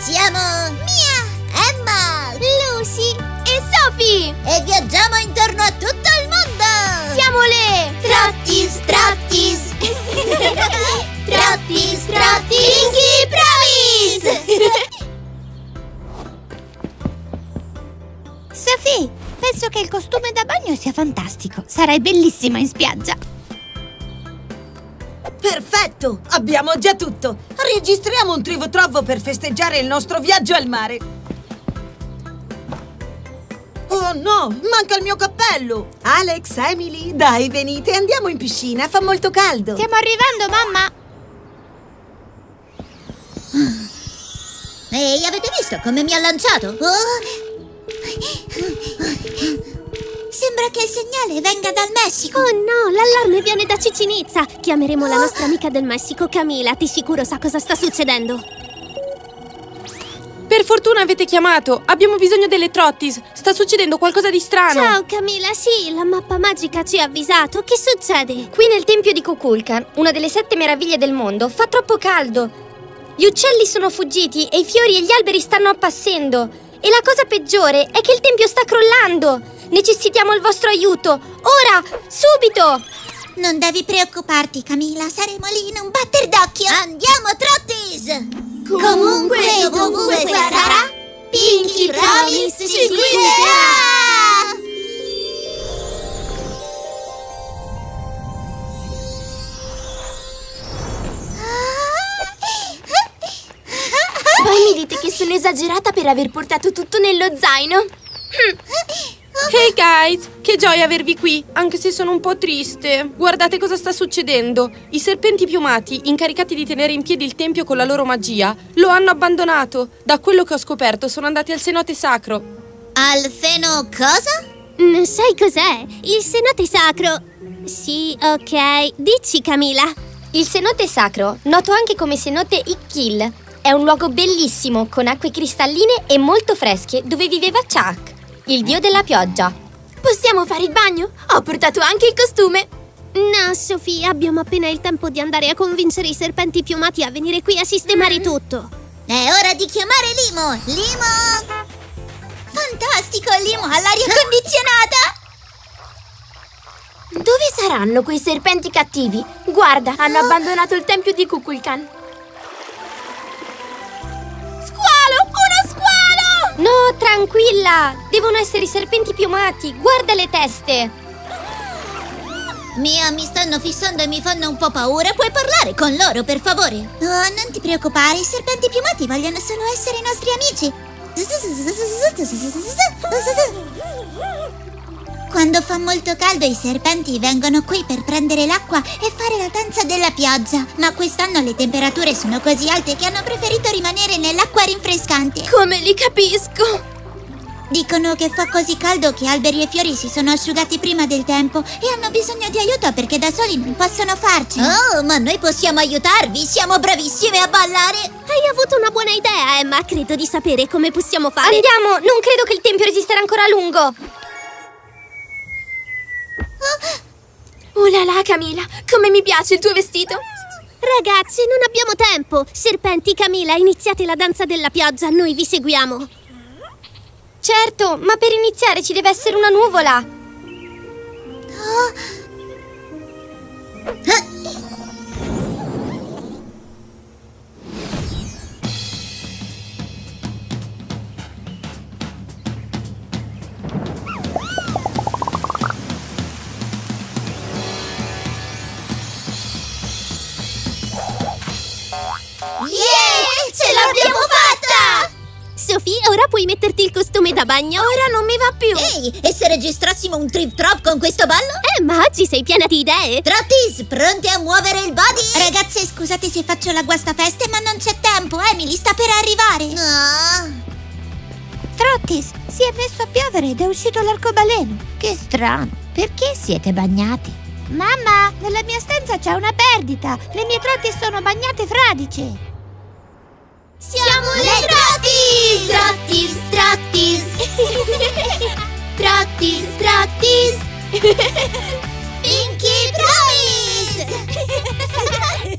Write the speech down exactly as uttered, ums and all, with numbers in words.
Siamo Mia, Emma, Lucy e Sophie e viaggiamo intorno a tutto il mondo! Siamo le Trottis, Trottis! Trottis, Trottis! Pinky Promise! Sophie, penso che il costume da bagno sia fantastico. Sarai bellissima in spiaggia. Perfetto! Abbiamo già tutto! Registriamo un trivo-trovo per festeggiare il nostro viaggio al mare! Oh no! Manca il mio cappello! Alex, Emily, dai, venite, andiamo in piscina, fa molto caldo! Stiamo arrivando, mamma! Ehi, avete visto come mi ha lanciato? Oh. Sembra che il segnale venga dal Messico. Oh no, l'allarme viene da Cicinizza. Chiameremo la nostra amica del Messico, Camila. Di sicuro sa cosa sta succedendo. Per fortuna avete chiamato. Abbiamo bisogno delle Trottis. Sta succedendo qualcosa di strano. Ciao Camila, sì, la mappa magica ci ha avvisato. Che succede? Qui nel tempio di Kukulkan, una delle sette meraviglie del mondo, fa troppo caldo. Gli uccelli sono fuggiti e i fiori e gli alberi stanno appassendo. E la cosa peggiore è che il tempio sta crollando. Necessitiamo il vostro aiuto. Ora, subito! Non devi preoccuparti, Camila. Saremo lì in un batter d'occhio. Andiamo, Trottis! Comunque, dovunque sarà, Pinky Promise ci guiderà! Poi mi dite che sono esagerata per aver portato tutto nello zaino. Hey guys, che gioia avervi qui, anche se sono un po' triste. Guardate cosa sta succedendo. I serpenti piumati, incaricati di tenere in piedi il tempio con la loro magia, lo hanno abbandonato. Da quello che ho scoperto sono andati al cenote sacro. Al seno cosa? Non sai cos'è? Il cenote sacro. Sì, ok. Dici, Camila. Il cenote sacro, noto anche come cenote Ikkil, è un luogo bellissimo con acque cristalline e molto fresche dove viveva Chak, il dio della pioggia. Possiamo fare il bagno? Ho portato anche il costume. No, Sophie, abbiamo appena il tempo di andare a convincere i serpenti piumati a venire qui a sistemare tutto. È ora di chiamare Limo! Limo! Fantastico, Limo all'aria condizionata! Dove saranno quei serpenti cattivi? Guarda, hanno abbandonato il tempio di Kukulkan. Squalo! Uno squalo! No, tranquilla! Devono essere i serpenti piumati. Guarda le teste! Mia, mi stanno fissando e mi fanno un po' paura. Puoi parlare con loro, per favore? Oh, non ti preoccupare, i serpenti piumati vogliono solo essere i nostri amici. Quando fa molto caldo i serpenti vengono qui per prendere l'acqua e fare la danza della pioggia. Ma quest'anno le temperature sono così alte che hanno preferito rimanere nell'acqua rinfrescante. Come li capisco? Dicono che fa così caldo che alberi e fiori si sono asciugati prima del tempo e hanno bisogno di aiuto perché da soli non possono farci. Oh, ma noi possiamo aiutarvi, siamo bravissime a ballare. Hai avuto una buona idea, Emma. Credo di sapere come possiamo fare. Andiamo, non credo che il tempio resisterà ancora a lungo. Oh là là, Camila, come mi piace il tuo vestito. Ragazzi, non abbiamo tempo. Serpenti, Camila, iniziate la danza della pioggia, noi vi seguiamo. Certo, ma per iniziare ci deve essere una nuvola. Oh. Ah. Yeah! Ce l'abbiamo fatta! Sophie, ora puoi metterti il costume da bagno. Ora non mi va più. Ehi, e se registrassimo un trip trop con questo ballo? Eh, ma oggi sei piena di idee. Trottis, pronte a muovere il body? Ragazze, scusate se faccio la guastafeste, ma non c'è tempo. Emily sta per arrivare. No. Trottis, si è messo a piovere ed è uscito l'arcobaleno. Che strano. Perché siete bagnati? Mamma, nella mia stanza c'è una perdita. Le mie Trottis sono bagnate fradicie. Siamo le Trottis! Trottis, Trottis! Trottis, Trottis! Pinky Promise!